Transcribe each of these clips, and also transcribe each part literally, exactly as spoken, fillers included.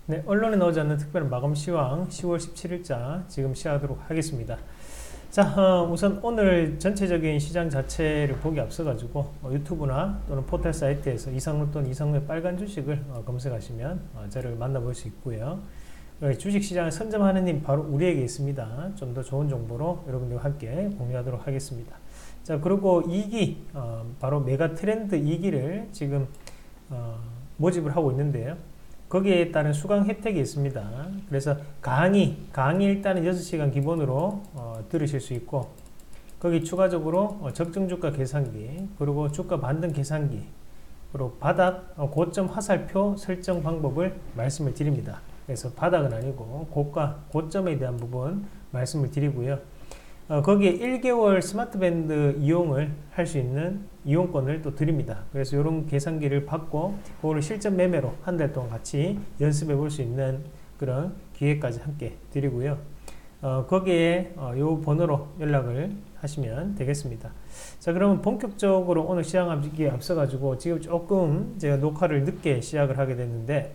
네, 언론에 나오지 않는 특별한 마감 시황 시월 십칠일자 지금 시작하도록 하겠습니다. 자, 어, 우선 오늘 전체적인 시장 자체를 보기 앞서 가지고 어, 유튜브나 또는 포털 사이트에서 이상로 또는 이상로의 빨간 주식을 어, 검색하시면 어, 저를 만나볼 수 있고요. 어, 주식 시장을 선점하는 힘 바로 우리에게 있습니다. 좀 더 좋은 정보로 여러분들과 함께 공유하도록 하겠습니다. 자, 그리고 이 기 어, 바로 메가 트렌드 이 기를 지금 어, 모집을 하고 있는데요. 거기에 따른 수강 혜택이 있습니다. 그래서 강의, 강의 일단은 여섯 시간 기본으로 어, 들으실 수 있고, 거기 추가적으로 어, 적정 주가 계산기, 그리고 주가 반등 계산기, 그리고 바닥 어, 고점 화살표 설정 방법을 말씀을 드립니다. 그래서 바닥은 아니고 고가, 고점에 대한 부분 말씀을 드리고요. 어, 거기에 일 개월 스마트 밴드 이용을 할 수 있는 이용권을 또 드립니다. 그래서 이런 계산기를 받고 그거를 실전 매매로 한 달 동안 같이 연습해 볼 수 있는 그런 기회까지 함께 드리고요. 어, 거기에 어, 요 번호로 연락을 하시면 되겠습니다. 자, 그러면 본격적으로 오늘 시작하기에 앞서 가지고 지금 조금 제가 녹화를 늦게 시작을 하게 됐는데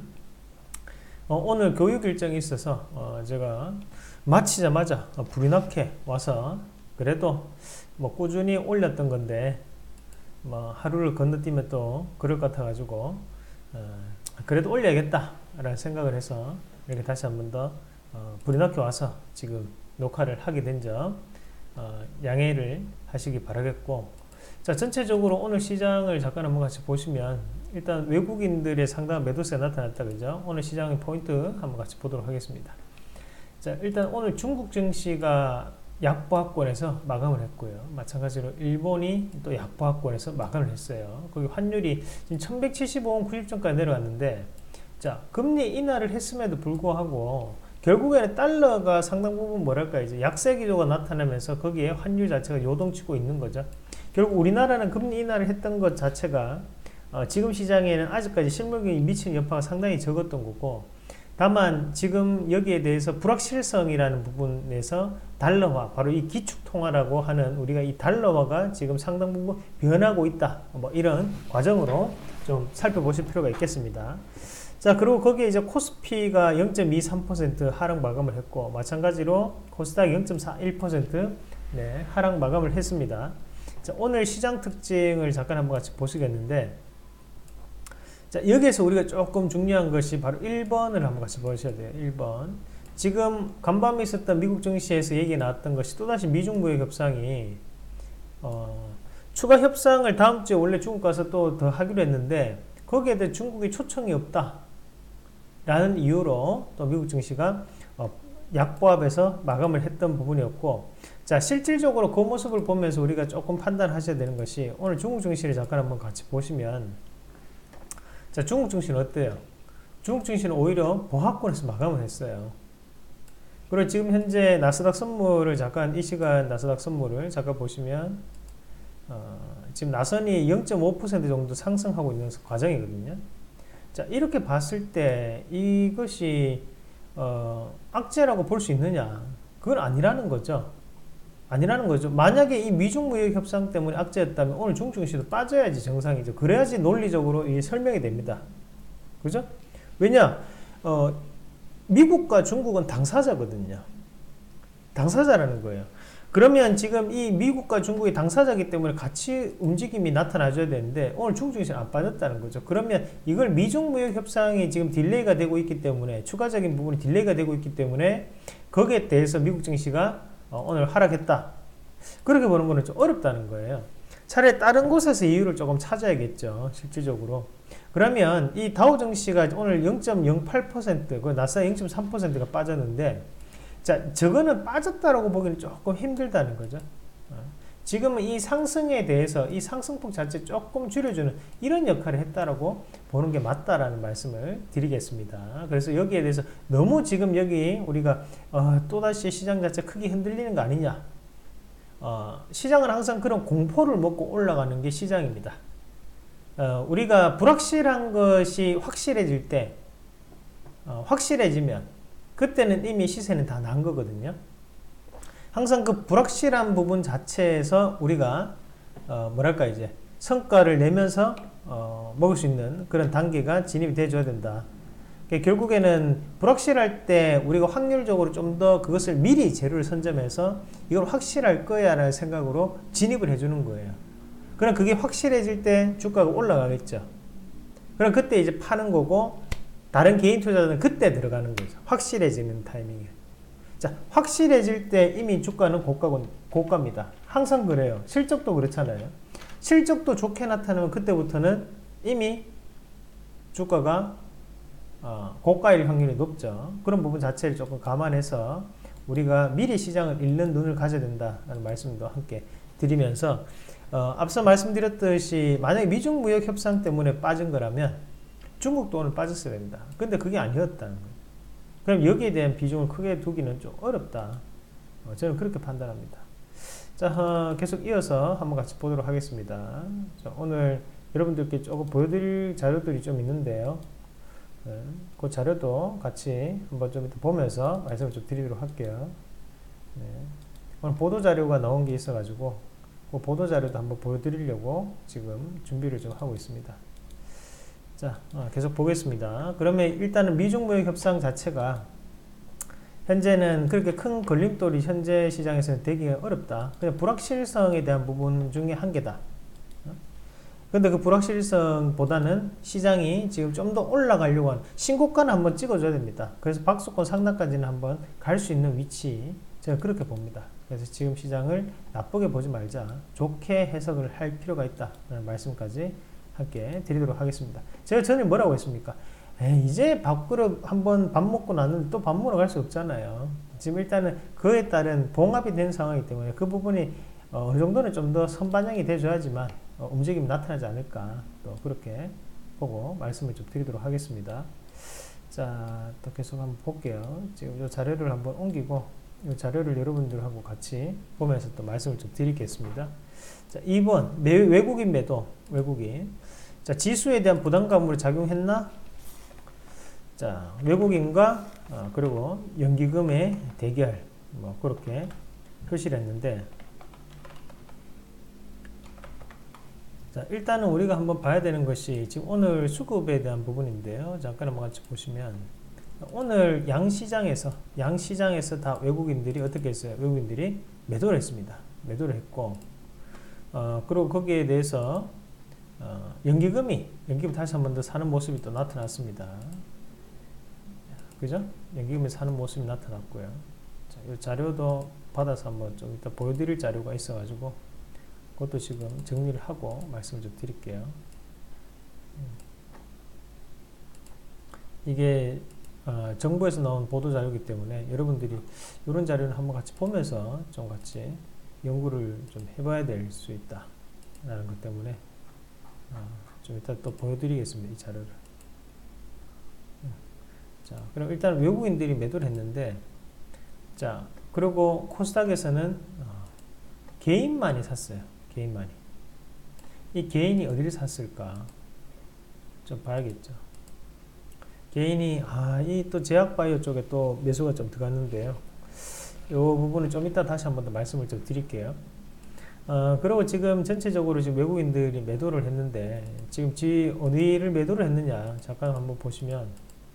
어, 오늘 교육 일정이 있어서 어, 제가 마치자마자 어, 불이 나게 와서 그래도 뭐 꾸준히 올렸던 건데 뭐 하루를 건너뛰면 또 그럴 것 같아 가지고 어, 그래도 올려야겠다 라는 생각을 해서 이렇게 다시 한번 더 어, 불이 나게 와서 지금 녹화를 하게 된 점 어, 양해를 하시기 바라겠고, 자, 전체적으로 오늘 시장을 잠깐 한번 같이 보시면 일단 외국인들의 상당한 매도세가 나타났다 그죠? 오늘 시장의 포인트 한번 같이 보도록 하겠습니다. 자, 일단 오늘 중국 증시가 약보합권에서 마감을 했고요. 마찬가지로 일본이 또 약보합권에서 마감을 했어요. 거기 환율이 지금 천백칠십오 원 구십 전까지 내려갔는데, 자, 금리 인하를 했음에도 불구하고 결국에는 달러가 상당 부분 뭐랄까 이제 약세 기조가 나타나면서 거기에 환율 자체가 요동치고 있는 거죠. 결국 우리나라는 금리 인하를 했던 것 자체가 어, 지금 시장에는 아직까지 실물경이 미치는 여파가 상당히 적었던 거고, 다만 지금 여기에 대해서 불확실성이라는 부분에서 달러화, 바로 이 기축통화라고 하는 우리가 이 달러화가 지금 상당 부분 변하고 있다, 뭐 이런 과정으로 좀 살펴보실 필요가 있겠습니다. 자, 그리고 거기에 이제 코스피가 영 점 이삼 퍼센트 하락 마감을 했고, 마찬가지로 코스닥 영 점 사일 퍼센트 네, 하락 마감을 했습니다. 자, 오늘 시장 특징을 잠깐 한번 같이 보시겠는데, 자, 여기에서 우리가 조금 중요한 것이 바로 일 번을 한번 같이 보셔야 돼요. 일 번. 지금 간밤에 있었던 미국 증시에서 얘기 나왔던 것이 또다시 미중 무역 협상이 어, 추가 협상을 다음 주에 원래 중국 가서 또 더 하기로 했는데 거기에 대해 중국이 초청이 없다 라는 이유로 또 미국 증시가 어, 약보합에서 마감을 했던 부분이었고, 자, 실질적으로 그 모습을 보면서 우리가 조금 판단하셔야 되는 것이 오늘 중국 증시를 잠깐 한번 같이 보시면, 자, 중국 증시는 어때요? 중국 증시는 오히려 보합권에서 마감을 했어요. 그리고 지금 현재 나스닥 선물을 잠깐 이 시간 나스닥 선물을 잠깐 보시면 어, 지금 나선이 영 점 오 퍼센트 정도 상승하고 있는 과정이거든요. 자, 이렇게 봤을 때 이것이 어, 악재라고 볼 수 있느냐? 그건 아니라는 거죠. 아니라는 거죠. 만약에 이 미중 무역 협상 때문에 악재였다면 오늘 중국 증시도 빠져야지 정상이죠. 그래야지 논리적으로 이 설명이 됩니다. 그죠? 왜냐? 어, 미국과 중국은 당사자거든요. 당사자라는 거예요. 그러면 지금 이 미국과 중국이 당사자이기 때문에 같이 움직임이 나타나줘야 되는데 오늘 중국 증시는 안 빠졌다는 거죠. 그러면 이걸 미중 무역 협상이 지금 딜레이가 되고 있기 때문에, 추가적인 부분이 딜레이가 되고 있기 때문에 거기에 대해서 미국 증시가 어, 오늘 하락했다, 그렇게 보는 거는 좀 어렵다는 거예요. 차라리 다른 곳에서 이유를 조금 찾아야겠죠, 실질적으로. 그러면 이 다우 증시가 오늘 영 점 영팔 퍼센트, 그 나스닥 영 점 삼 퍼센트가 빠졌는데, 자, 저거는 빠졌다라고 보기는 조금 힘들다는 거죠. 어. 지금은 이 상승에 대해서 이 상승폭 자체 조금 줄여주는 이런 역할을 했다라고 보는 게 맞다라는 말씀을 드리겠습니다. 그래서 여기에 대해서 너무 지금 여기 우리가 어, 또다시 시장 자체 크게 흔들리는 거 아니냐. 어, 시장은 항상 그런 공포를 먹고 올라가는 게 시장입니다. 어, 우리가 불확실한 것이 확실해질 때, 어, 확실해지면 그때는 이미 시세는 다 난 거거든요. 항상 그 불확실한 부분 자체에서 우리가 어 뭐랄까 이제 성과를 내면서 어 먹을 수 있는 그런 단계가 진입이 돼줘야 된다. 그러니까 결국에는 불확실할 때 우리가 확률적으로 좀 더 그것을 미리 재료를 선점해서 이걸 확실할 거야 라는 생각으로 진입을 해주는 거예요. 그럼 그게 확실해질 때 주가가 올라가겠죠. 그럼 그때 이제 파는 거고, 다른 개인 투자자는 그때 들어가는 거죠. 확실해지는 타이밍에. 자, 확실해질 때 이미 주가는 고가고, 고가입니다. 항상 그래요. 실적도 그렇잖아요. 실적도 좋게 나타나면 그때부터는 이미 주가가 어, 고가일 확률이 높죠. 그런 부분 자체를 조금 감안해서 우리가 미리 시장을 읽는 눈을 가져야 된다는 말씀도 함께 드리면서, 어, 앞서 말씀드렸듯이 만약에 미중 무역 협상 때문에 빠진 거라면 중국도 오늘 빠졌어야 됩니다. 근데 그게 아니었다는 거예요. 그럼 여기에 대한 비중을 크게 두기는 좀 어렵다. 어, 저는 그렇게 판단합니다. 자, 어, 계속 이어서 한번 같이 보도록 하겠습니다. 자, 오늘 여러분들께 조금 보여드릴 자료들이 좀 있는데요. 네, 그 자료도 같이 한번 좀 보면서 말씀을 좀 드리도록 할게요. 네, 오늘 보도 자료가 나온 게 있어가지고 그 보도 자료도 한번 보여드리려고 지금 준비를 좀 하고 있습니다. 자, 어, 계속 보겠습니다. 그러면 일단은 미중 무역 협상 자체가 현재는 그렇게 큰 걸림돌이 현재 시장에서는 되기가 어렵다. 그냥 불확실성에 대한 부분 중에 한 개다. 근데 그 불확실성보다는 시장이 지금 좀 더 올라가려고 하는 신고가는 한번 찍어줘야 됩니다. 그래서 박스권 상단까지는 한번 갈 수 있는 위치, 제가 그렇게 봅니다. 그래서 지금 시장을 나쁘게 보지 말자, 좋게 해석을 할 필요가 있다는 말씀까지 함께 드리도록 하겠습니다. 제가 전에 뭐라고 했습니까? 에이, 이제 밥그릇 한번 밥 먹고 났는데 또 밥 먹으러 갈 수 없잖아요. 지금 일단은 그에 따른 봉합이 된 상황이기 때문에 그 부분이 어, 어느 정도는 좀 더 선반영이 돼줘야지만 어, 움직임이 나타나지 않을까, 또 그렇게 보고 말씀을 좀 드리도록 하겠습니다. 자, 또 계속 한번 볼게요. 지금 이 자료를 한번 옮기고 이 자료를 여러분들하고 같이 보면서 또 말씀을 좀 드리겠습니다. 자, 이 번 매, 외국인 매도, 외국인. 자, 지수에 대한 부담감으로 작용했나? 자, 외국인과 어, 그리고 연기금의 대결, 뭐 그렇게 표시를 했는데, 자, 일단은 우리가 한번 봐야 되는 것이 지금 오늘 수급에 대한 부분인데요. 잠깐 한번 같이 보시면 오늘 양시장에서 양시장에서 다 외국인들이 어떻게 했어요? 외국인들이 매도를 했습니다. 매도를 했고, 어, 그리고 거기에 대해서 어, 연기금이 연기금 다시 한 번 더 사는 모습이 또 나타났습니다. 그죠? 연기금이 사는 모습이 나타났고요. 자, 이 자료도 받아서 한번 좀 이따 보여드릴 자료가 있어가지고 그것도 지금 정리를 하고 말씀을 좀 드릴게요. 이게 어, 정부에서 나온 보도 자료이기 때문에 여러분들이 이런 자료를 한번 같이 보면서 좀 같이 연구를 좀 해봐야 될 수 있다 라는 것 때문에 어, 좀 이따 또 보여드리겠습니다. 이 자료를. 자, 그럼 일단 외국인들이 매도를 했는데, 자, 그리고 코스닥에서는 어, 개인만이 샀어요. 개인만이. 이 개인이 어디를 샀을까? 좀 봐야겠죠. 개인이, 아, 이 또 제약바이오 쪽에 또 매수가 좀 들어갔는데요. 이 부분은 좀 이따 다시 한번 더 말씀을 좀 드릴게요. 어, 그리고 지금 전체적으로 지금 외국인들이 매도를 했는데, 지금 지 어디를 매도를 했느냐? 잠깐 한번 보시면,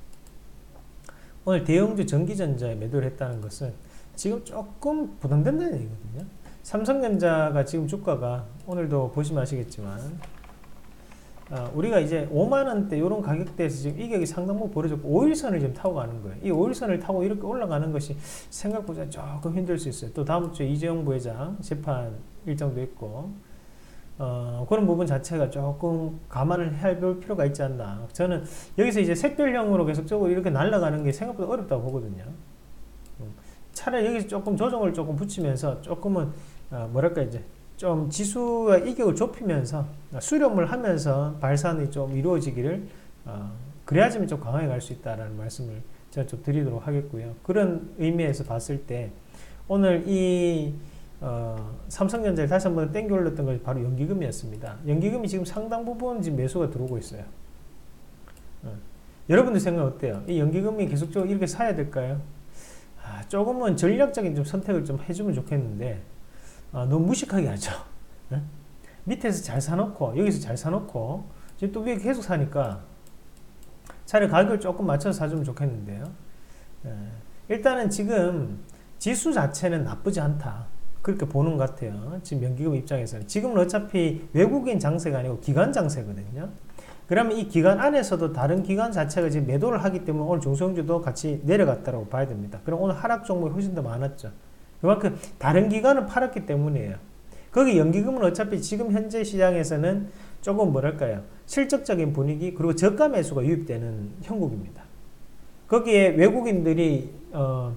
오늘 대형주 전기전자에 매도를 했다는 것은 지금 조금 부담된다는 얘기거든요. 삼성전자가 지금 주가가 오늘도 보시면 아시겠지만 어, 우리가 이제 오만 원대 이런 가격대에서 지금 이격이 상당부 벌어졌고 오일선을 지금 타고 가는 거예요. 이 오일선을 타고 이렇게 올라가는 것이 생각보다 조금 힘들 수 있어요. 또 다음 주에 이재용 부회장 재판 일정도 있고 어, 그런 부분 자체가 조금 감안을 해볼 필요가 있지 않나. 저는 여기서 이제 샛별형으로 계속적으로 이렇게 날아가는 게 생각보다 어렵다고 보거든요. 차라리 여기서 조금 조정을 조금 붙이면서 조금은 어, 뭐랄까 이제 좀 지수의 이격을 좁히면서 수렴을 하면서 발산이 좀 이루어지기를 어, 그래야지만 좀 강하게 갈 수 있다라는 말씀을 제가 좀 드리도록 하겠고요. 그런 의미에서 봤을 때 오늘 이 어, 삼성전자를 다시 한번 땡겨 올렸던 것이 바로 연기금이었습니다. 연기금이 지금 상당 부분 지금 매수가 들어오고 있어요. 어. 여러분들 생각 어때요? 이 연기금이 계속적으로 이렇게 사야 될까요? 아, 조금은 전략적인 좀 선택을 좀 해주면 좋겠는데 아, 너무 무식하게 하죠. 네? 밑에서 잘 사놓고 여기서 잘 사놓고 지금 또 위에 계속 사니까 차라리 가격을 조금 맞춰서 사주면 좋겠는데요. 예. 일단은 지금 지수 자체는 나쁘지 않다, 그렇게 보는 것 같아요. 지금 연기금 입장에서는. 지금은 어차피 외국인 장세가 아니고 기관 장세거든요. 그러면 이 기간 안에서도 다른 기관 자체가 지금 매도를 하기 때문에 오늘 중소형주도 같이 내려갔다고 봐야 됩니다. 그럼 오늘 하락 종목이 훨씬 더 많았죠. 그만큼 다른 기관은 팔았기 때문이에요. 거기 연기금은 어차피 지금 현재 시장에서는 조금 뭐랄까요, 실적적인 분위기 그리고 저가 매수가 유입되는 형국입니다. 거기에 외국인들이 어,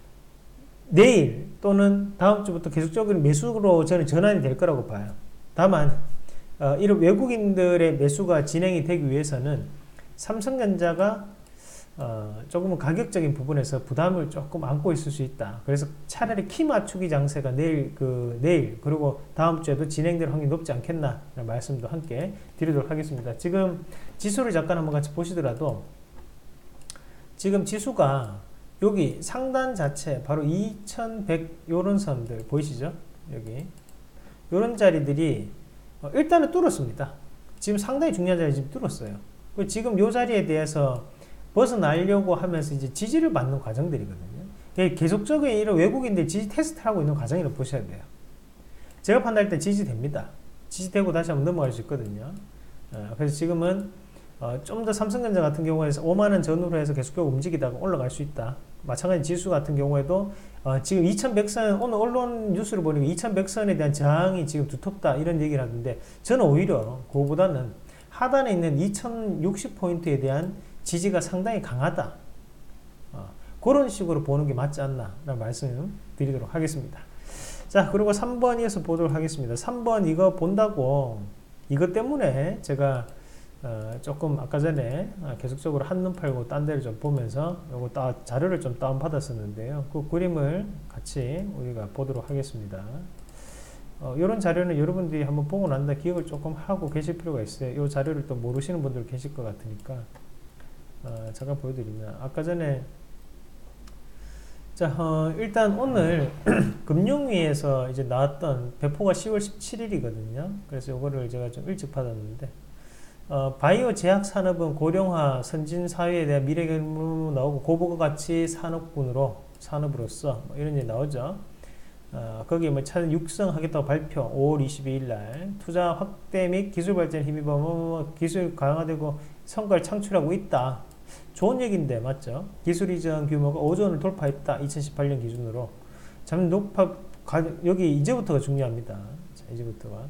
내일 또는 다음 주부터 계속적으로 매수로 저는 전환이 될 거라고 봐요. 다만 어, 이런 외국인들의 매수가 진행이 되기 위해서는 삼성전자가 어, 조금은 가격적인 부분에서 부담을 조금 안고 있을 수 있다. 그래서 차라리 키 맞추기 장세가 내일 그 내일 그리고 다음 주에도 진행될 확률이 높지 않겠나 라는 말씀도 함께 드리도록 하겠습니다. 지금 지수를 잠깐 한번 같이 보시더라도 지금 지수가 여기 상단 자체 바로 이천백 요런 선들 보이시죠? 여기 요런 자리들이 어, 일단은 뚫었습니다. 지금 상당히 중요한 자리 지금 뚫었어요. 지금 요 자리에 대해서 벗어나려고 하면서 이제 지지를 받는 과정들이거든요. 계속적인 이런 외국인들 지지 테스트를 하고 있는 과정이라고 보셔야 돼요. 제가 판단할 때 지지됩니다. 지지되고 다시 한번 넘어갈 수 있거든요. 어, 그래서 지금은 어, 좀 더 삼성전자 같은 경우에서 오만 원 전후로 해서 계속적으로 움직이다가 올라갈 수 있다. 마찬가지 지수 같은 경우에도 어, 지금 이천백 선, 오늘 언론 뉴스를 보니까 이천백 선에 대한 저항이 지금 두텁다 이런 얘기를 하던데, 저는 오히려 그거보다는 하단에 있는 이천육십 포인트에 대한 지지가 상당히 강하다. 어, 그런 식으로 보는 게 맞지 않나 라는 말씀 드리도록 하겠습니다. 자, 그리고 삼 번 이어서 보도록 하겠습니다. 삼 번 이거 본다고 이것 때문에 제가 어, 조금 아까 전에 어, 계속적으로 한눈 팔고 딴 데를 좀 보면서 요거 따, 자료를 좀 다운 받았었는데요. 그 그림을 같이 우리가 보도록 하겠습니다. 어, 이런 자료는 여러분들이 한번 보고 난 다음에 기억을 조금 하고 계실 필요가 있어요. 이 자료를 또 모르시는 분들 계실 것 같으니까 어, 잠깐 보여드리면, 아까 전에 자 어, 일단 오늘 금융위에서 이제 나왔던 배포가 시월 십칠일이거든요. 그래서 이거를 제가 좀 일찍 받았는데, 어, 바이오 제약 산업은 고령화 선진 사회에 대한 미래 경무 나오고 고부가 가치 산업군으로 산업으로서 뭐 이런 얘기 나오죠. 어, 거기에 뭐 차는 육성하겠다고 발표. 오월 이십이일 날 투자 확대 및 기술 발전에 힘입어 뭐 기술 강화되고 성과를 창출하고 있다. 좋은 얘기인데 맞죠? 기술 이전 규모가 오조 원을 돌파했다. 이천십팔 년 기준으로. 참 높아. 여기 이제부터가 중요합니다. 자, 이제부터가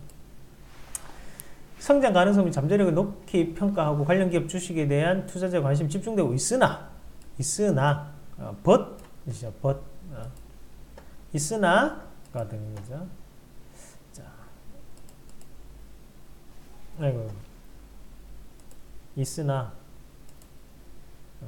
성장 가능성이 잠재력을 높게 평가하고 관련 기업 주식에 대한 투자자의 관심이 집중되고 있으나 있으나 어, but 이죠 but 어, 있으나가 되는 거죠. 자, 아이고 있으나 어.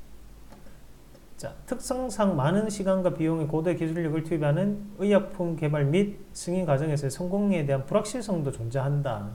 자, 특성상 많은 시간과 비용의 고도의 기술력을 투입하는 의약품 개발 및 승인 과정에서의 성공에 대한 불확실성도 존재한다.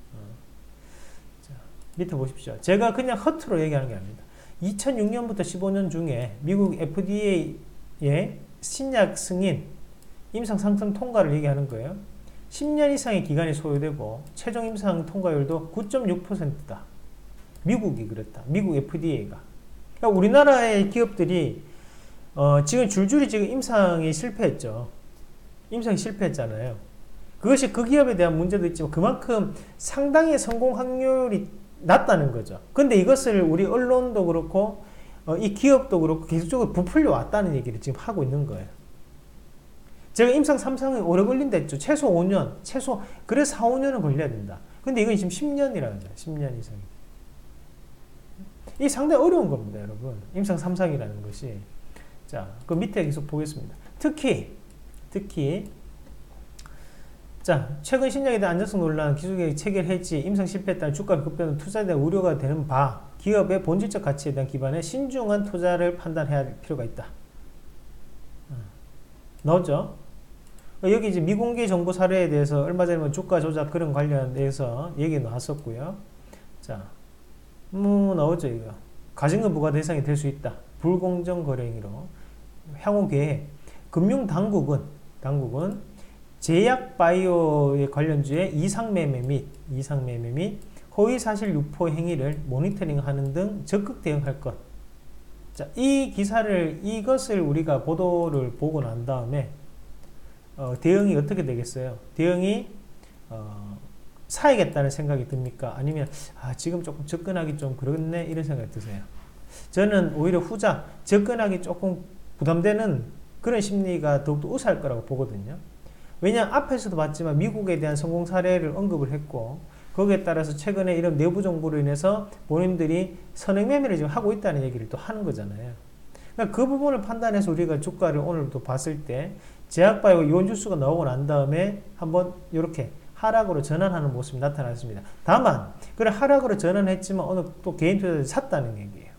밑에 보십시오. 제가 그냥 허투루 얘기하는 게 아닙니다. 이천육 년부터 십오 년 중에 미국 에프디에이의 신약 승인, 임상 상품 통과를 얘기하는 거예요. 십 년 이상의 기간이 소요되고 최종 임상 통과율도 구 점 육 퍼센트다. 미국이 그렇다. 미국 에프디에이가. 그러니까 우리나라의 기업들이 어, 지금 줄줄이 지금 임상이 실패했죠. 임상이 실패했잖아요. 그것이 그 기업에 대한 문제도 있지만 그만큼 상당히 성공 확률이 낮다는 거죠. 근데 이것을 우리 언론도 그렇고 어, 이 기업도 그렇고 계속적으로 부풀려 왔다는 얘기를 지금 하고 있는 거예요. 제가 임상 삼 상이 오래 걸린다 했죠. 최소 오 년, 최소 그래 사, 오 년은 걸려야 된다. 근데 이건 지금 십 년이라는 거예요. 십 년 이상이. 이게 상당히 어려운 겁니다, 여러분. 임상 삼 상이라는 것이. 자, 그 밑에 계속 보겠습니다. 특히 특히 자, 최근 신약에 대한 안전성 논란, 기술계획 체결 해지, 임상 실패에 따른 주가 급변은 투자에 대한 우려가 되는 바, 기업의 본질적 가치에 대한 기반에 신중한 투자를 판단해야 할 필요가 있다. 나오죠? 여기 이제 미공개 정보 사례에 대해서 얼마 전에 주가 조작 그런 관련해서 얘기 나왔었고요. 자, 뭐 나오죠 이거. 가증금 부과 대상이 될 수 있다. 불공정 거래 행위로. 향후 계획. 금융 당국은 당국은 제약 바이오의 관련주의 이상 매매 및 이상 매매 및 허위사실 유포 행위를 모니터링하는 등 적극 대응할 것. 자, 이 기사를 이것을 우리가 보도를 보고 난 다음에 어, 대응이 어떻게 되겠어요? 대응이 어, 사야겠다는 생각이 듭니까? 아니면 아, 지금 조금 접근하기 좀 그렇네 이런 생각이 드세요? 저는 오히려 후자, 접근하기 조금 부담되는 그런 심리가 더욱더 우세할 거라고 보거든요. 왜냐하면 앞에서도 봤지만 미국에 대한 성공 사례를 언급을 했고 거기에 따라서 최근에 이런 내부 정보로 인해서 본인들이 선행매매를 지금 하고 있다는 얘기를 또 하는 거잖아요. 그러니까 그 부분을 판단해서 우리가 주가를 오늘 또 봤을 때 제약바이오 이온 뉴스가 나오고 난 다음에 한번 이렇게 하락으로 전환하는 모습이 나타났습니다. 다만 그래 하락으로 전환했지만 어느 또 개인 투자자들이 샀다는 얘기예요.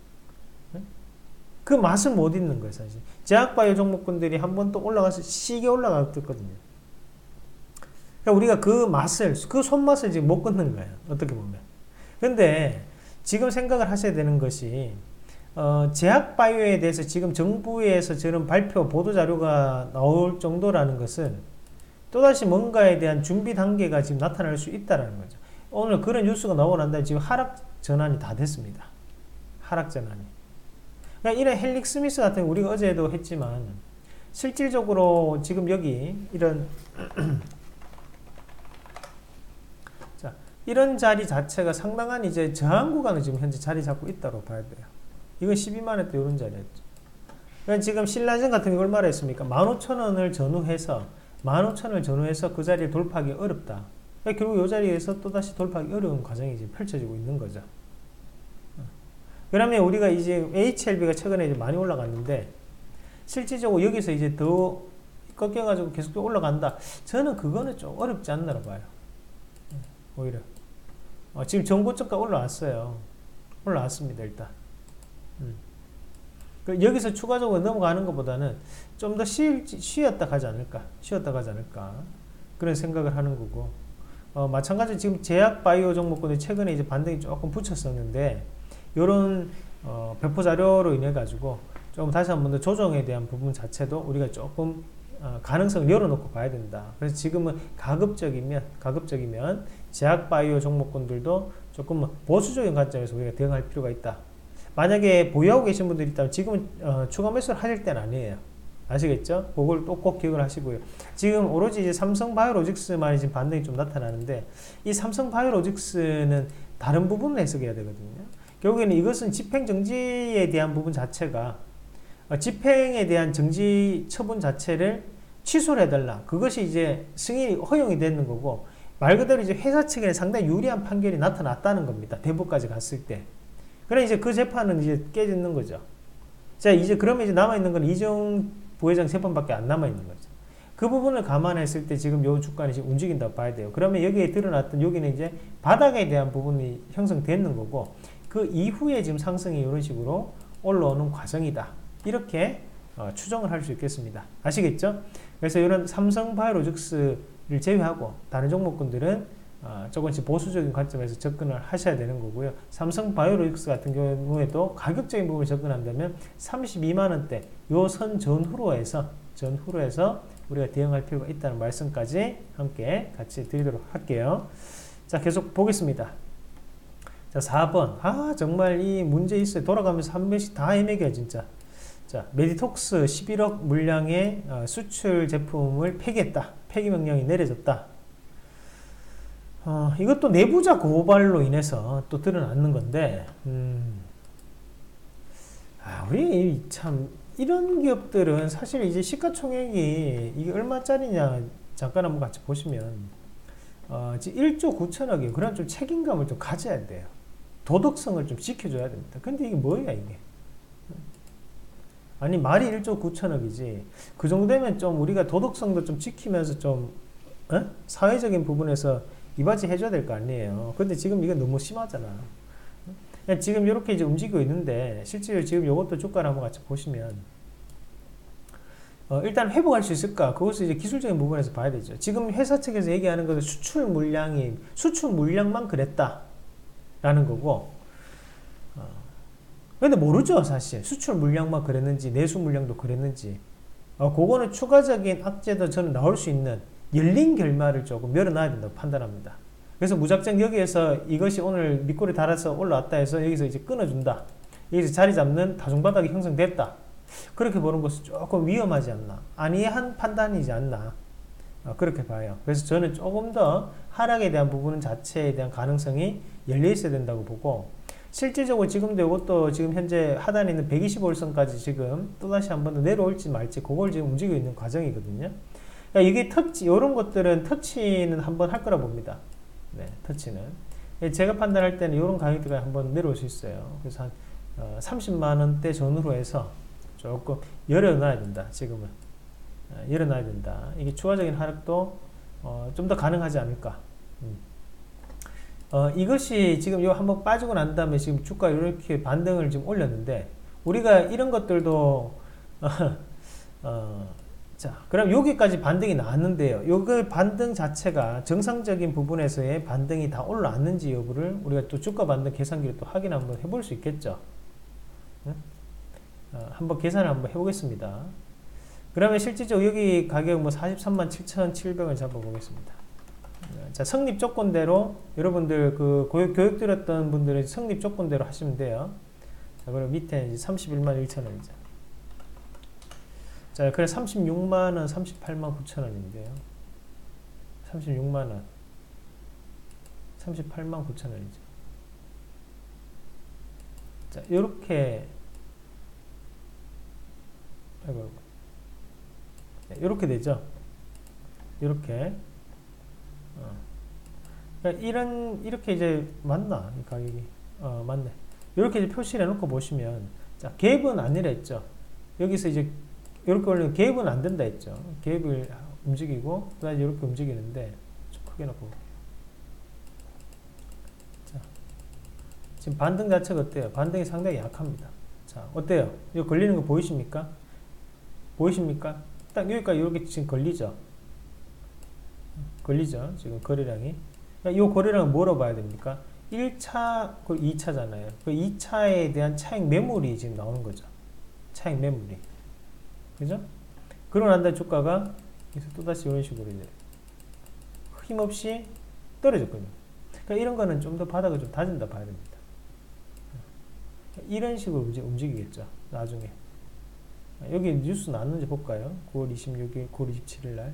그 맛을 못 잊는 거예요, 사실. 제약바이오 종목군들이 한번 또 올라가서 시게 올라갔거든요. 그러니까 우리가 그 맛을, 그 손맛을 지금 못 끊는 거예요. 어떻게 보면. 근데 지금 생각을 하셔야 되는 것이, 어, 제약바이오에 대해서 지금 정부에서 저런 발표, 보도자료가 나올 정도라는 것은 또다시 뭔가에 대한 준비 단계가 지금 나타날 수 있다는 거죠. 오늘 그런 뉴스가 나오고 난 다음에 지금 하락 전환이 다 됐습니다. 하락 전환이. 그러니까 이런 헬릭 스미스 같은 우리가 어제도 했지만 실질적으로 지금 여기 이런 자 이런 자리 자체가 상당한 이제 저항 구간을 지금 현재 자리 잡고 있다고 봐야 돼요. 이건 십이만 원대 이런 자리였죠. 그러니까 지금 신라젠 같은 게 얼마나 했습니까? 만 오천 원을 전후해서 만 오천 원을 전후해서 그 자리에 돌파하기 어렵다. 그러니까 결국 이 자리에서 또다시 돌파하기 어려운 과정이 지금 펼쳐지고 있는 거죠. 그러면 우리가 이제 에이치엘비가 최근에 이제 많이 올라갔는데 실질적으로 여기서 이제 더 꺾여가지고 계속 올라간다. 저는 그거는 좀 어렵지 않나로 봐요. 오히려 어, 지금 전고점가 올라왔어요. 올라왔습니다 일단. 음. 여기서 추가적으로 넘어가는 것보다는 좀 더 쉬었다 가지 않을까, 쉬었다 가지 않을까 그런 생각을 하는 거고. 어, 마찬가지로 지금 제약바이오 종목군이 최근에 이제 반등이 조금 붙였었는데. 이런 어, 배포 자료로 인해 가지고 좀 다시 한 번 더 조정에 대한 부분 자체도 우리가 조금 어, 가능성을 열어놓고 봐야 된다. 그래서 지금은 가급적이면 가급적이면 제약바이오 종목군들도 조금 보수적인 관점에서 우리가 대응할 필요가 있다. 만약에 보유하고 계신 분들이 있다면 지금은 어, 추가 매수를 하실 때는 아니에요. 아시겠죠? 그걸 또 꼭 기억을 하시고요. 지금 오로지 이제 삼성바이오로직스만 지금 반등이 좀 나타나는데 이 삼성바이오로직스는 다른 부분을 해석해야 되거든요. 결국에는 이것은 집행정지에 대한 부분 자체가 어, 집행에 대한 정지 처분 자체를 취소를 해달라. 그것이 이제 승인이 허용이 되는 거고 말 그대로 이제 회사 측에 상당히 유리한 판결이 나타났다는 겁니다. 대법까지 갔을 때. 그래 이제 그 재판은 이제 깨지는 거죠. 자 이제 그러면 이제 남아 있는 건 이정 부회장 재판밖에 안 남아 있는 거죠. 그 부분을 감안했을 때 지금 요 주가는 지금 움직인다고 봐야 돼요. 그러면 여기에 드러났던 여기는 이제 바닥에 대한 부분이 형성되는 거고. 그 이후에 지금 상승이 이런 식으로 올라오는 과정이다. 이렇게 어, 추정을 할 수 있겠습니다. 아시겠죠? 그래서 이런 삼성바이오로직스를 제외하고 다른 종목군들은 어, 조금씩 보수적인 관점에서 접근을 하셔야 되는 거고요. 삼성바이오로직스 같은 경우에도 가격적인 부분을 접근한다면 삼십이만 원대 요 선 전후로 해서 전후로 해서 우리가 대응할 필요가 있다는 말씀까지 함께 같이 드리도록 할게요. 자, 계속 보겠습니다. 자, 사 번. 아, 정말 이 문제 있어요. 돌아가면서 한 번씩 다 헤매겨, 진짜. 자, 메디톡스 십일억 물량의 어, 수출 제품을 폐기했다. 폐기 명령이 내려졌다. 어, 이것도 내부자 고발로 인해서 또 드러나는 건데, 음, 아, 우리 참, 이런 기업들은 사실 이제 시가총액이 이게 얼마짜리냐, 잠깐 한번 같이 보시면, 어, 지금 일조 구천억이에요. 그런 좀 책임감을 좀 가져야 돼요. 도덕성을 좀 지켜줘야 됩니다. 근데 이게 뭐야, 이게? 아니, 말이 일조 구천억이지. 그 정도 되면 좀 우리가 도덕성도 좀 지키면서 좀, 어? 사회적인 부분에서 이바지 해줘야 될 거 아니에요. 근데 지금 이거 너무 심하잖아. 지금 이렇게 이제 움직이고 있는데, 실제로 지금 이것도 주가를 한번 같이 보시면, 어, 일단 회복할 수 있을까? 그것을 이제 기술적인 부분에서 봐야 되죠. 지금 회사 측에서 얘기하는 것은 수출 물량이, 수출 물량만 그랬다. 라는 거고, 어, 근데 모르죠, 사실. 수출 물량만 그랬는지, 내수 물량도 그랬는지. 어, 그거는 추가적인 악재도 저는 나올 수 있는 열린 결말을 조금 열어놔야 된다고 판단합니다. 그래서 무작정 여기에서 이것이 오늘 밑골이 달아서 올라왔다 해서 여기서 이제 끊어준다. 여기서 자리 잡는 다중바닥이 형성됐다. 그렇게 보는 것은 조금 위험하지 않나. 안이한 판단이지 않나. 어, 그렇게 봐요. 그래서 저는 조금 더 하락에 대한 부분 자체에 대한 가능성이 열려 있어야 된다고 보고, 실질적으로 지금도 이것도 지금 현재 하단에 있는 백이십오 일선까지 지금 또다시 한 번 더 내려올지 말지 그걸 지금 움직이고 있는 과정이거든요. 그러니까 이게 터치, 이런 것들은 터치는 한번 할 거라 봅니다. 네, 터치는. 제가 판단할 때는 이런 가격대가 한번 내려올 수 있어요. 그래서 한 어, 삼십만 원대 전후로 해서 조금 열어놔야 된다. 지금은 어, 열어놔야 된다. 이게 추가적인 하락도 어, 좀 더 가능하지 않을까. 음. 어, 이것이 지금 요 한번 빠지고 난 다음에 지금 주가 이렇게 반등을 지금 올렸는데, 우리가 이런 것들도 어, 어, 자, 그럼 여기까지 반등이 나왔는데요. 요거 반등 자체가 정상적인 부분에서의 반등이 다 올라왔는지 여부를 우리가 또 주가 반등 계산기를 또 확인 한번 해볼 수 있겠죠. 응? 어, 한번 계산을 한번 해보겠습니다. 그러면 실질적으로 여기 가격 뭐 사십삼만 칠천칠백을 잡아보겠습니다. 자, 성립 조건대로 여러분들 그 교육, 교육 들었던 분들은 성립 조건대로 하시면 돼요. 자, 그럼 밑에 이제 삼십일만 일천 원이죠. 자, 그래 삼십육만 원, 삼십팔만 구천 원인데요. 삼십육만 원, 삼십팔만 구천 원이죠. 자, 요렇게 아이고, 네, 요렇게 되죠. 요렇게. 어. 그러니까 이런, 이렇게 이제 맞나? 이 가격이. 어, 맞네. 이렇게 이제 표시를 해놓고 보시면, 자, 갭은 아니라 했죠. 여기서 이제 이렇게 올리면 갭은 안 된다 했죠. 갭을 움직이고, 그 다음에 이렇게 움직이는데, 좀 크게 놓고 볼게요. 자, 지금 반등 자체가 어때요? 반등이 상당히 약합니다. 자, 어때요? 이거 걸리는 거 보이십니까? 보이십니까? 딱 여기까지 이렇게 지금 걸리죠? 걸리죠? 지금 거래량이. 이 거래량은 뭐로 봐야 됩니까? 일 차, 그 이 차잖아요. 그 이 차에 대한 차익 매물이 지금 나오는 거죠. 차익 매물이. 그죠? 그러고 난 다음에 주가가 여기서 또다시 이런 식으로 이제 힘없이 떨어졌거든요. 그러니까 이런 거는 좀 더 바닥을 좀 다진다 봐야 됩니다. 이런 식으로 움직이겠죠. 나중에. 여기 뉴스 나왔는지 볼까요? 구월 이십육일, 구월 이십칠일 날.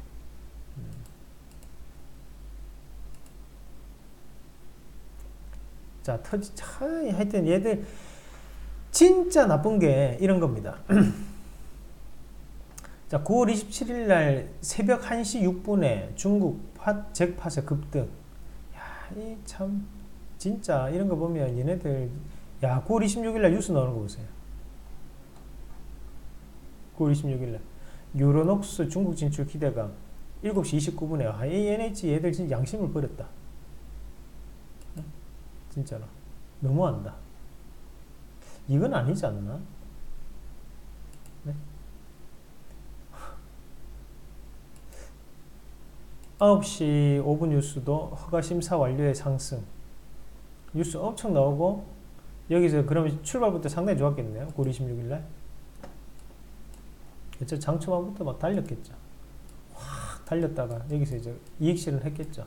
자, 터지, 차, 하여튼 얘들 진짜 나쁜 게 이런 겁니다. 자, 구월 이십칠일 날 새벽 한 시 육 분에 중국 팟, 잭팟의 급등. 야, 이 참, 진짜 이런 거 보면 얘네들, 야, 구월 이십육일 날 뉴스 나오는 거 보세요. 구월 이십육일 날. 유로녹스 중국 진출 기대감. 일곱 시 이십구 분에. 아, 이 엔에이치 얘들 진짜 양심을 버렸다. 진짜로. 너무한다. 이건 아니지 않나? 네? 아홉 시 오 분 뉴스도 허가 심사 완료의 상승. 뉴스 엄청 나오고, 여기서 그러면 출발부터 상당히 좋았겠네요. 구월 이십육일 날. 그쵸? 장 초반부터 막 달렸겠죠. 확 달렸다가 여기서 이제 이익 실현했겠죠.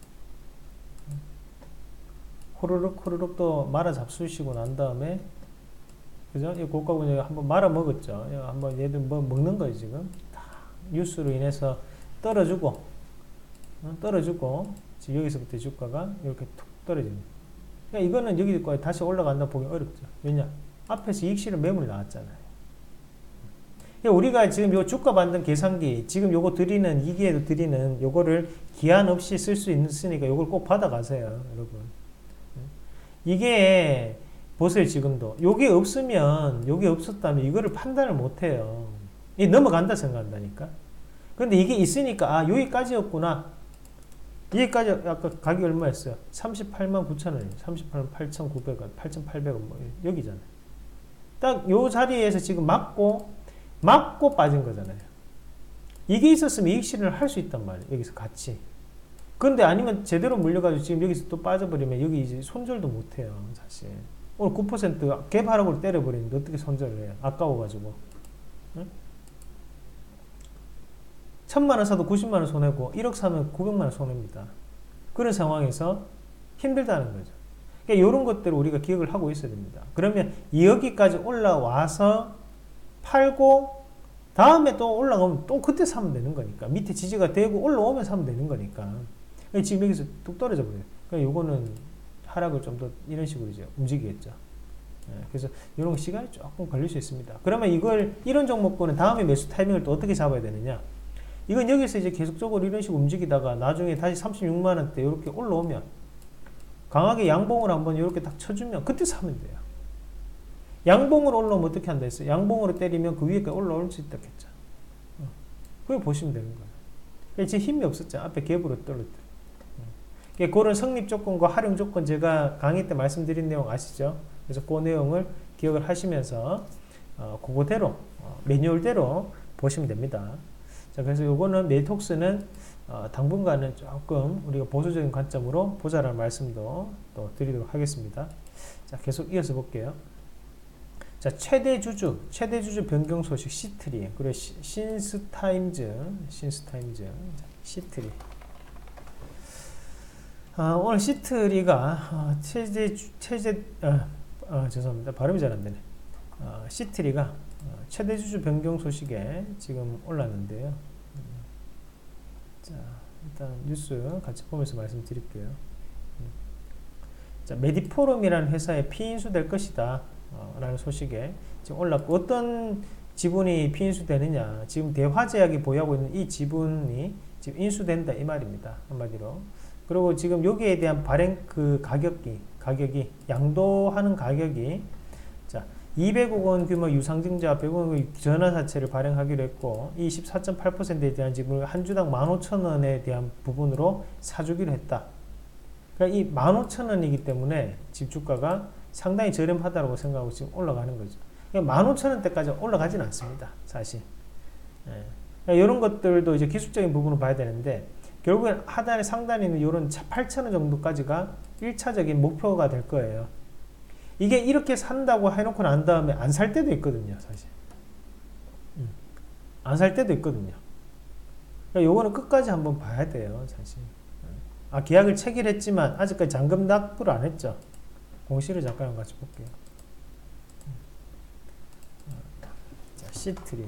호르륵 호르륵 또 말아 잡수시고 난 다음에, 그죠? 이 고가분이 한번 말아 먹었죠. 한번 얘들 뭐 먹는 거지 지금. 뉴스로 인해서 떨어지고, 어? 떨어지고, 지금 여기서부터 주가가 이렇게 툭 떨어집니다. 그러니까 이거는 여기까지 다시 올라간다 보기 어렵죠. 왜냐? 앞에서 이익 실현 매물이 나왔잖아요. 우리가 지금 요 주가 반등 계산기, 지금 요거 드리는, 이기에도 드리는 요거를 기한 없이 쓸 수 있으니까 요걸 꼭 받아가세요, 여러분. 이게, 보세요, 지금도. 요게 없으면, 요게 없었다면 이거를 판단을 못 해요. 이 넘어간다 생각한다니까. 근데 이게 있으니까, 아, 여기까지였구나. 여기까지, 아까 가격이 얼마였어요? 삼십팔만 구천 원이에요. 삼십팔만 팔천구백 원, 팔천팔백 원, 뭐, 여기잖아요. 딱 요 자리에서 지금 맞고, 맞고 빠진 거잖아요. 이게 있었으면 이익 실현을 할 수 있단 말이에요. 여기서 같이. 근데 아니면 제대로 물려가지고 지금 여기서 또 빠져버리면 여기 이제 손절도 못해요. 사실. 오늘 구 퍼센트 갭 하락으로 때려버리는데 어떻게 손절을 해요? 아까워가지고. 응? 천만 원 사도 구십만 원 손해고 일억 사면 구백만 원 손해입니다. 그런 상황에서 힘들다는 거죠. 그러니까 이런 것들을 우리가 기억을 하고 있어야 됩니다. 그러면 여기까지 올라와서 팔고 다음에 또 올라가면 또 그때 사면 되는 거니까, 밑에 지지가 되고 올라오면 사면 되는 거니까. 지금 여기서 뚝 떨어져 버려요. 그러니까 요거는 하락을 좀 더 이런 식으로 이제 움직이겠죠. 그래서 이런 시간이 조금 걸릴 수 있습니다. 그러면 이걸 이런 종목군은 다음에 매수 타이밍을 또 어떻게 잡아야 되느냐? 이건 여기서 이제 계속적으로 이런 식으로 움직이다가 나중에 다시 삼십육만 원대 이렇게 올라오면 강하게 양봉을 한번 이렇게 딱 쳐주면 그때 사면 돼요. 양봉으로 올라오면 어떻게 한다 했어요? 양봉으로 때리면 그 위에까지 올라올 수 있다 했죠. 그걸 보시면 되는 거예요. 지금 힘이 없었죠. 앞에 갭으로 떨어뜨려. 그런 성립 조건과 활용 조건 제가 강의 때 말씀드린 내용 아시죠? 그래서 그 내용을 기억을 하시면서 어, 그거대로 어, 매뉴얼대로 보시면 됩니다. 자, 그래서 요거는 메이톡스는 어, 당분간은 조금 우리가 보수적인 관점으로 보자라는 말씀도 또 드리도록 하겠습니다. 자, 계속 이어서 볼게요. 자, 최대 주주, 최대 주주 변경 소식 시트리, 그리고 시, 신스타임즈, 신스타임즈, 시트리. 아, 오늘 시트리가 어, 최대 주, 최대 어, 어, 죄송합니다. 발음이 잘 안 되네. 어, 시트리가 어, 최대 주주 변경 소식에 지금 올랐는데요. 음, 자, 일단 뉴스 같이 보면서 말씀드릴게요. 음. 자, 메디포럼이라는 회사에 피인수될 것이다 어, 라는 소식에 지금 올랐고, 어떤 지분이 피인수되느냐, 지금 대화제약이 보유하고 있는 이 지분이 지금 인수된다 이 말입니다. 한마디로. 그리고 지금 여기에 대한 발행 그 가격이 가격이 양도하는 가격이 자 이백억 원 규모 유상증자 백억 원 전환사채를 발행하기로 했고, 이 십사 점 팔 퍼센트에 대한 지분을 한 주당 만 오천 원에 대한 부분으로 사주기로 했다. 그러니까 이 만 오천 원이기 때문에 집 주가가 상당히 저렴하다고 생각하고 지금 올라가는 거죠. 그러니까 만 오천 원대까지 올라가지는 않습니다, 사실. 예. 그러니까 이런 것들도 이제 기술적인 부분을 봐야 되는데, 결국엔 하단에 상단에 있는 이런 팔천 원 정도까지가 일 차적인 목표가 될 거예요. 이게 이렇게 산다고 해놓고 난 다음에 안 살 때도 있거든요, 사실. 음. 안 살 때도 있거든요. 그러니까 요거는 끝까지 한번 봐야 돼요, 사실. 아, 계약을 체결했지만 아직까지 잔금 납부를 안 했죠. 공시를 잠깐 같이 볼게요. 자, 시트리.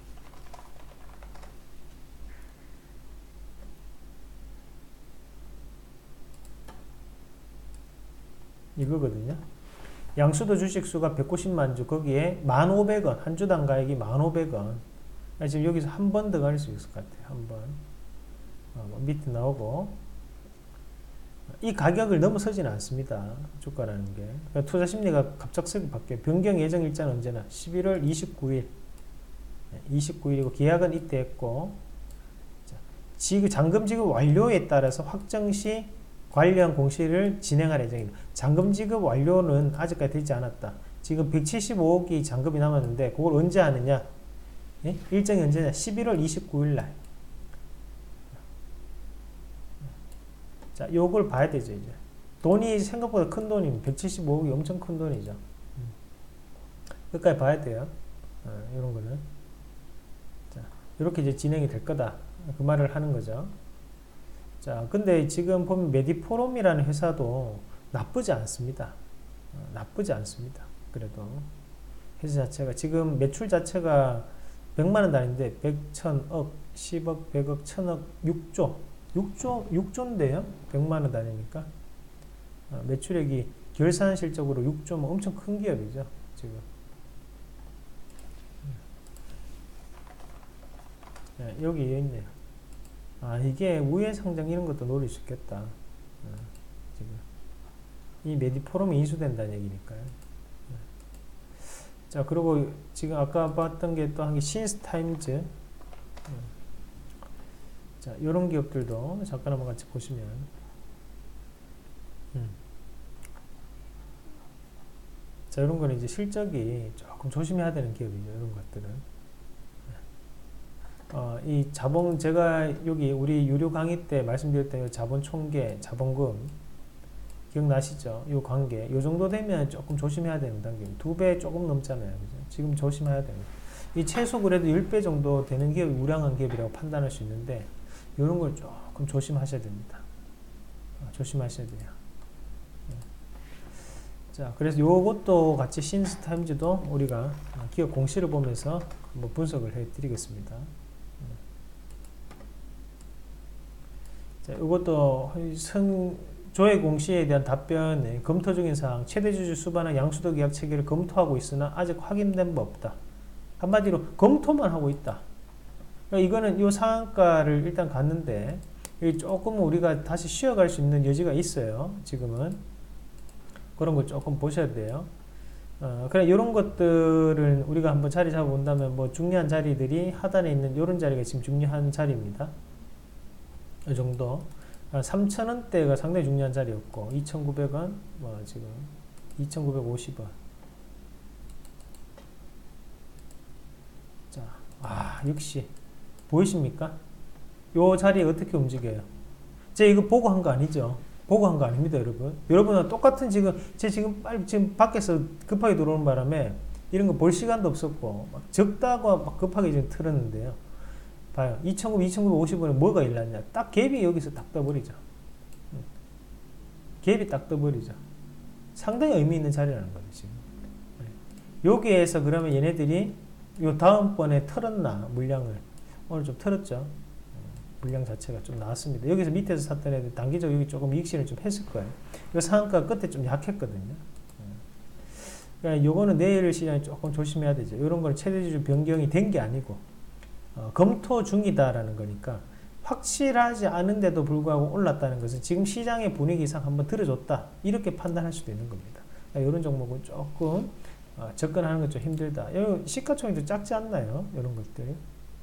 이거거든요. 양수도 주식수가 백구십만 주, 거기에 만 오백 원, 한 주당 가액이 만 오백 원. 지금 여기서 한 번 더 갈 수 있을 것 같아요. 한 번. 어, 밑에 나오고. 이 가격을 넘어서지는 않습니다. 주가라는 게. 그러니까 투자 심리가 갑작스럽게 바뀌어요. 변경 예정 일자는 언제나 십일월 이십구일. 이십구일이고, 계약은 이때 했고, 자, 지급, 잔금 지급 완료에 따라서 확정 시 관련 공시를 진행할 예정입니다. 잔금 지급 완료는 아직까지 되지 않았다. 지금 백칠십오억이 잔금이 남았는데 그걸 언제 하느냐? 예? 일정이 언제냐? 십일월 이십구일 날. 자, 요걸 봐야 되죠, 이제. 돈이 생각보다 큰 돈이면 백칠십오억이 엄청 큰 돈이죠. 끝까지 봐야 돼요. 어, 이런 거는. 자, 이렇게 이제 진행이 될 거다. 그 말을 하는 거죠. 자, 근데 지금 보면 메디포럼이라는 회사도 나쁘지 않습니다. 어, 나쁘지 않습니다. 그래도 회사 자체가 지금 매출 자체가 백만 원 단위인데 백, 천억, 십억, 백억, 천억, 육조, 육조, 육조인데요. 백만 원 단위니까 어, 매출액이 결산 실적으로 육조면 엄청 큰 기업이죠. 지금. 네, 여기 있네요. 아, 이게 우회 상장 이런 것도 노릴 수 있겠다. 어, 지금 이 메디포럼이 인수된다는 얘기니까요. 어. 자, 그리고 지금 아까 봤던 게 또 한 게 신스타임즈. 어. 자, 이런 기업들도 잠깐 한번 같이 보시면, 음. 자, 이런 거는 이제 실적이 조금 조심해야 되는 기업이죠. 이런 것들은. 어, 이 자본, 제가 여기 우리 유료 강의 때 말씀드렸던 이 자본 총계, 자본금, 기억나시죠? 이 관계, 이 정도 되면 조금 조심해야 되는 단계입니다. 두 배 조금 넘잖아요. 그죠? 지금 조심해야 됩니다. 이 최소 그래도 십 배 정도 되는 기업이 우량한 기업이라고 판단할 수 있는데, 이런 걸 조금 조심하셔야 됩니다. 조심하셔야 돼요. 자, 그래서 요것도 같이 신스타임즈도 우리가 기업 공시를 보면서 한번 분석을 해 드리겠습니다. 자, 이것도 선, 조회 공시에 대한 답변, 검토 중인 사항, 최대주주 수반의 양수도 계약 체계를 검토하고 있으나 아직 확인된 바 없다. 한마디로 검토만 하고 있다. 그러니까 이거는 이 상한가를 일단 갔는데 조금 우리가 다시 쉬어갈 수 있는 여지가 있어요. 지금은 그런 거 조금 보셔야 돼요. 어, 그래 이런 것들을 우리가 한번 자리 잡아 본다면 뭐 중요한 자리들이 하단에 있는 이런 자리가 지금 중요한 자리입니다. 이 정도. 삼천 원대가 상당히 중요한 자리였고 이천구백 원, 뭐 지금 이천구백오십 원. 자, 아 역시 보이십니까? 요 자리에 어떻게 움직여요? 제가 이거 보고 한 거 아니죠? 보고 한 거 아닙니다, 여러분. 여러분은 똑같은 지금 제 지금 빨리 지금 밖에서 급하게 들어오는 바람에 이런 거 볼 시간도 없었고 막 적다고 막 급하게 지금 틀었는데요. 봐요. 이천구백, 이천구백오십 원에 뭐가 일어났냐? 딱 갭이 여기서 딱 떠버리죠. 갭이 딱 떠버리죠. 상당히 의미 있는 자리라는 거죠, 지금. 여기에서 그러면 얘네들이 요 다음번에 털었나, 물량을. 오늘 좀 털었죠. 물량 자체가 좀 나왔습니다. 여기서 밑에서 샀던 애들 단기적으로 여기 조금 이익실을 좀 했을 거예요. 이 상한가 끝에 좀 약했거든요. 그러니까 요거는 내일 시장이 조금 조심해야 되죠. 이런 걸 최대주주 변경이 된 게 아니고, 어, 검토 중이다라는 거니까 확실하지 않은데도 불구하고 올랐다는 것은 지금 시장의 분위기상 한번 들어줬다 이렇게 판단할 수도 있는 겁니다. 그러니까 이런 종목은 조금 어, 접근하는 건 좀 힘들다. 시가총액도 작지 않나요? 이런 것들.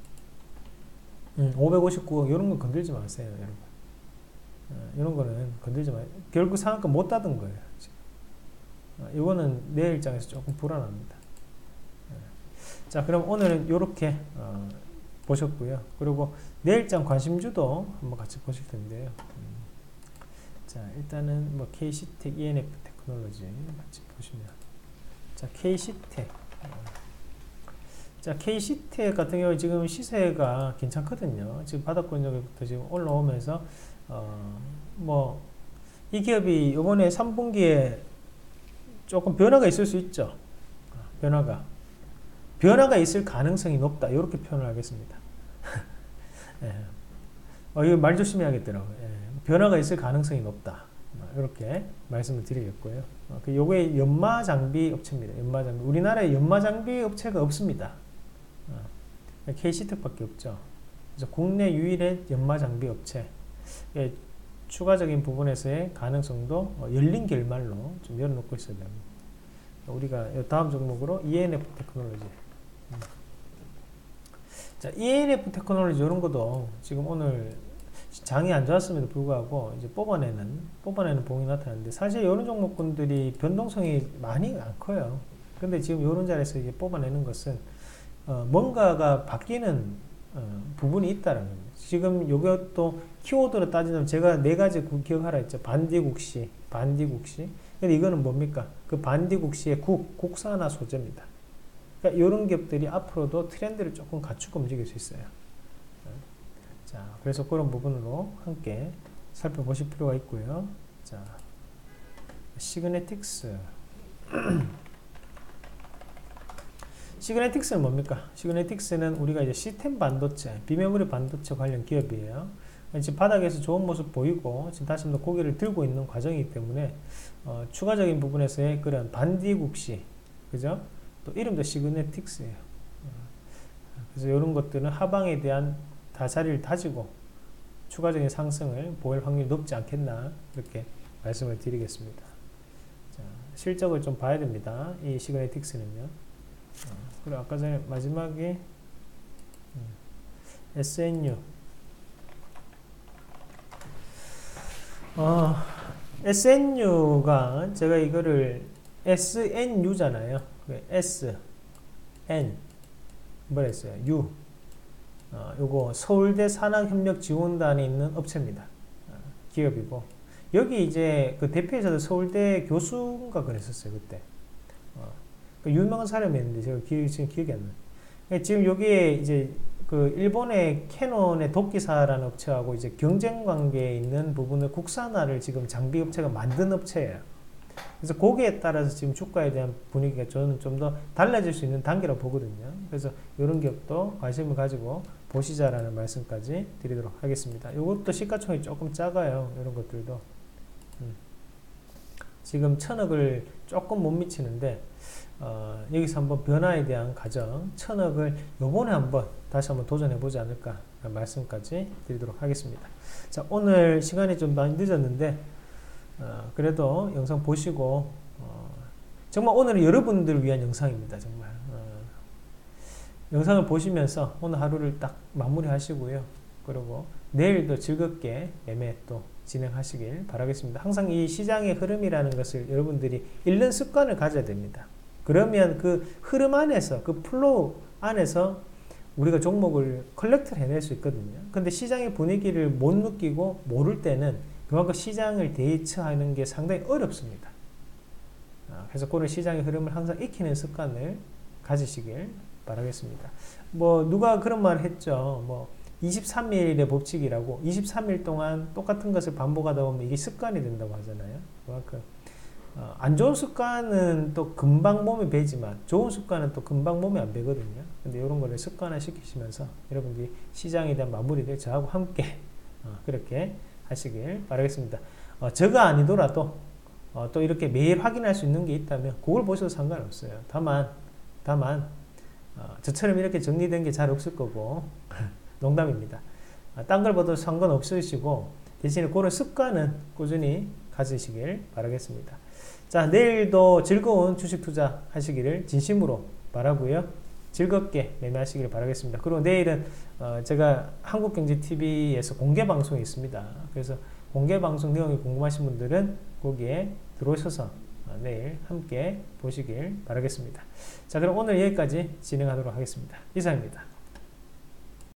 음, 오백오십구 억 이런 거 건들지 마세요, 여러분. 어, 이런 거는 건들지 마세요. 결국 상한가 못 닫은 거예요. 지금. 어, 이거는 내 입장에서 조금 불안합니다. 어. 자, 그럼 오늘은 이렇게 어, 보셨고요. 그리고 내일장 관심주도 한번 같이 보실 텐데요. 음. 자, 일단은 뭐 케이씨텍, 이엔에프 테크놀로지 같이 보시면, 자, 케이씨텍. 어. 자, 케이씨텍 같은 경우 지금 시세가 괜찮거든요. 지금 바닥권 쪽부터 지금 올라오면서 어, 뭐 이 기업이 이번에 삼 분기에 조금 변화가 있을 수 있죠. 변화가 변화가 있을 가능성이 높다. 이렇게 표현을 하겠습니다. 예. 어, 이거 말 조심해야겠더라고요. 예. 변화가 있을 가능성이 높다. 이렇게 말씀을 드리겠고요. 어, 그 요게 연마 장비 업체입니다. 연마 장비. 우리나라에 연마 장비 업체가 없습니다. 어, 케이씨텍밖에 없죠. 그래서 국내 유일의 연마 장비 업체. 예, 추가적인 부분에서의 가능성도 어, 열린 결말로 좀 열어놓고 있어야 됩니다. 우리가 다음 종목으로 이엔에프 테크놀로지. 음. 자, 이엔에프 테크놀로지 이런 것도 지금 오늘 장이 안 좋았음에도 불구하고 이제 뽑아내는 뽑아내는 봉이 나타났는데, 사실 이런 종목군들이 변동성이 많이 안 커요. 근데 지금 이런 자리에서 이제 뽑아내는 것은 어, 뭔가가 바뀌는 어, 부분이 있다는 겁니다. 지금 이것도 키워드로 따지면 제가 네 가지 기억하라 했죠. 반디국시, 반디국시. 근데 이거는 뭡니까? 그 반디국시의 국, 국산화 소재입니다. 그러니까 이런 기업들이 앞으로도 트렌드를 조금 갖추고 움직일 수 있어요. 자, 그래서 그런 부분으로 함께 살펴보실 필요가 있고요. 자, 시그네틱스. 시그네틱스는 뭡니까? 시그네틱스는 우리가 이제 시스템 반도체, 비메모리 반도체 관련 기업이에요. 지금 바닥에서 좋은 모습 보이고 지금 다시 한번 고개를 들고 있는 과정이기 때문에 어, 추가적인 부분에서의 그런 반디국시, 그죠? 또 이름도 시그네틱스예요. 그래서 이런 것들은 하방에 대한 다 자리를 다지고 추가적인 상승을 보일 확률이 높지 않겠나, 이렇게 말씀을 드리겠습니다. 자, 실적을 좀 봐야 됩니다. 이 시그네틱스는요. 어, 그리고 아까 전에 마지막에 음, 에스엔유. 어, 에스엔유가 제가 이거를 에스엔유잖아요. S, N, 뭐라 했어요? U. 어, 요거 서울대 산학협력지원단에 있는 업체입니다. 어, 기업이고, 여기 이제 그 대표이사도 서울대 교수인가 그랬었어요, 그때. 어, 그 유명한 사람이었는데 제가 기, 지금 기억이 안 나요. 지금 여기에 이제 그 일본의 캐논의 도끼사라는 업체하고 이제 경쟁 관계에 있는 부분을 국산화를 지금 장비 업체가 만든 업체예요. 그래서 거기에 따라서 지금 주가에 대한 분위기가 저는 좀 더 달라질 수 있는 단계라고 보거든요. 그래서 이런 기업도 관심을 가지고 보시자라는 말씀까지 드리도록 하겠습니다. 이것도 시가총액이 조금 작아요. 이런 것들도. 음. 지금 천억을 조금 못 미치는데 어, 여기서 한번 변화에 대한 가정 천억을 요번에 한번 다시 한번 도전해 보지 않을까 말씀까지 드리도록 하겠습니다. 자, 오늘 시간이 좀 많이 늦었는데 어, 그래도 영상 보시고 어, 정말 오늘은 여러분들을 위한 영상입니다. 정말 어, 영상을 보시면서 오늘 하루를 딱 마무리 하시고요. 그리고 내일도 즐겁게 매매 또 진행하시길 바라겠습니다. 항상 이 시장의 흐름이라는 것을 여러분들이 읽는 습관을 가져야 됩니다. 그러면 그 흐름 안에서, 그 플로우 안에서 우리가 종목을 컬렉트를 해낼 수 있거든요. 근데 시장의 분위기를 못 느끼고 모를 때는 그만큼 시장을 대처하는 게 상당히 어렵습니다. 그래서 그런 시장의 흐름을 항상 익히는 습관을 가지시길 바라겠습니다. 뭐 누가 그런 말을 했죠. 뭐 이십삼 일의 법칙이라고, 이십삼 일 동안 똑같은 것을 반복하다 보면 이게 습관이 된다고 하잖아요. 그만큼 어, 안 좋은 습관은 또 금방 몸에 배지만 좋은 습관은 또 금방 몸에 안 배거든요. 근데 이런 거를 습관화 시키시면서 여러분들이 시장에 대한 마무리를 저하고 함께 어, 그렇게 하시길 바라겠습니다. 어, 저가 아니더라도 어, 또 이렇게 매일 확인할 수 있는 게 있다면 그걸 보셔도 상관없어요. 다만 다만 어, 저처럼 이렇게 정리된 게 잘 없을 거고 농담입니다. 어, 딴 걸 봐도 상관없으시고 대신에 그런 습관은 꾸준히 가지시길 바라겠습니다. 자, 내일도 즐거운 주식 투자 하시기를 진심으로 바라고요. 즐겁게 매매하시기를 바라겠습니다. 그리고 내일은 어, 제가 한국경제티비에서 공개 방송이 있습니다. 그래서 공개 방송 내용이 궁금하신 분들은 거기에 들어오셔서 어, 내일 함께 보시길 바라겠습니다. 자, 그럼 오늘 여기까지 진행하도록 하겠습니다. 이상입니다.